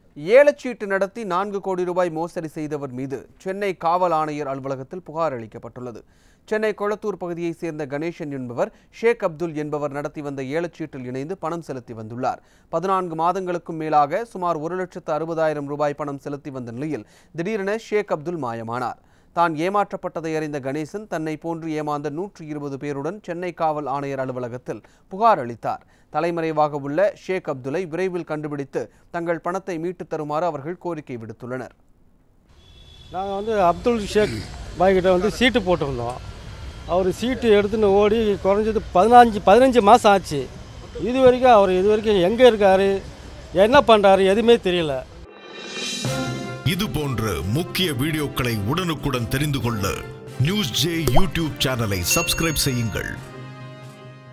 ஏலச்சீட்டு நடத்தி 4 கோடி ரூபாய் மோசடி செய்தவர் மீது சென்னை காவல் ஆணையர் அலுவலகத்தில் புகார் அளிக்கப்பட்டுள்ளது. சென்னை கொளத்தூர் பகுதியைச் சேர்ந்த கணேசன் என்பவர் ஷேக் அப்துல் என்பவர் நடத்தி வந்த ஏலச்சீட்டில் இணைந்து பணம் செலுத்தி வந்துள்ளார். 14 மாதங்களுக்கும் மேலாக சுமார் 1,60,000 ரூபாய் பணம் செலுத்தி வந்த நிலையில் திடீரென ஷேக் அப்துல் மாயமானார். தான் ஏமாற்றப்பட்டதை அறிந்த கணேசன் தன்னை போன்று ஏமாந்த 120 பேருடன் சென்னை காவல் ஆணையர் அலுவலகத்தில் புகார் அளித்தார். தலைமறைவாக உள்ள ஷேக் அப்துலை விரைவில் கண்டுபிடித்து தங்கள் பணத்தை மீட்டு தருமாறு அவர்கள் கோரிக்கை விடுத்துள்ளனர். நாங்கள் அப்துல் ஷேக் பாய் கிட்ட சீட்டு போட்டிருந்தோம். அவர் சீட்டு எடுத்துன்னு ஓடி குறைஞ்சது 15 மாதம் ஆச்சு. இது வரைக்கும் எங்கே இருக்காரு, என்ன பண்ணுறாரு எதுவுமே தெரியல. இது போன்ற முக்கிய வீடியோக்களை உடனுக்குடன் தெரிந்து கொள்ள நியூஸ் ஜே யூடியூப் சேனலை சப்ஸ்கிரைப் செய்யுங்கள்.